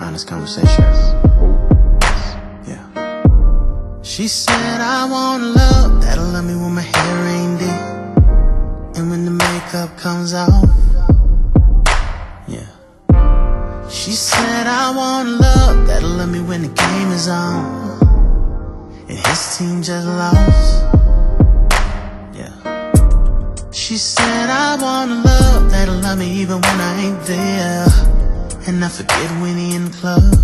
honest conversation. Yeah. She said, I want love that'll love me when my hair ain't deep and when the makeup comes off. Yeah. She said, I want love that'll love me when the game is on and his team just lost. Yeah. She said, I want love that'll love me even when I ain't there, and I forget when he in the club.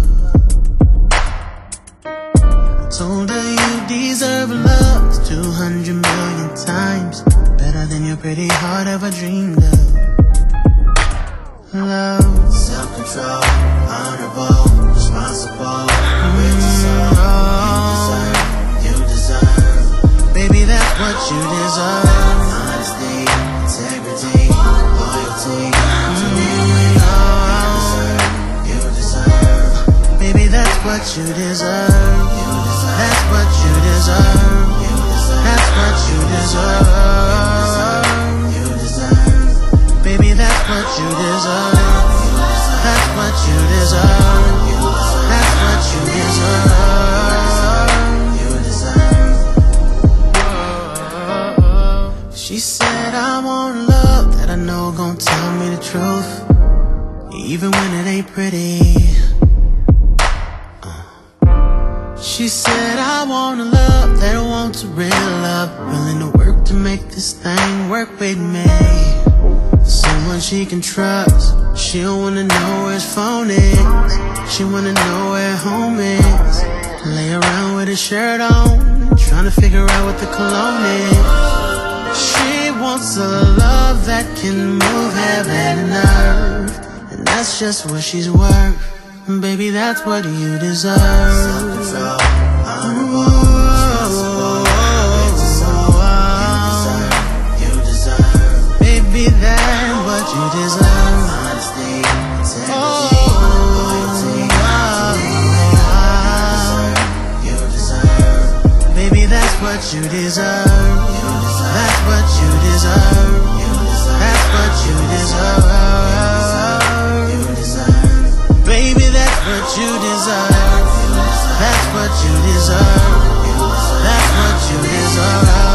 I told her you deserve love 200 million times better than your pretty heart ever dreamed of. Love, self-control, honorable, responsible, with your soul. You deserve, baby, that's what you deserve. Honesty, integrity, loyalty, to me, you deserve, baby, that's what you deserve. That's what you deserve. That's what you deserve. Baby, that's what you deserve. That's what you deserve. That's what you deserve. She said, I want love that I know gon' tell me the truth, even when it ain't pretty. She said, I want a love that wants real love, willing to work to make this thing work with me. Someone she can trust. She don't wanna know where his phone is. She wanna know where home is. Lay around with a shirt on, trying to figure out what the cologne is. She wants a love that can move heaven and earth, and that's just what she's worth. Baby, that's what you deserve. Self-control, honorable, responsible, with your soul. You deserve, baby, that's what you deserve. Honesty, integrity, loyalty, you deserve, baby, that's what you deserve. That's what you deserve. That's what you deserve. Baby, that's what you deserve. That's what you deserve. That's what you deserve.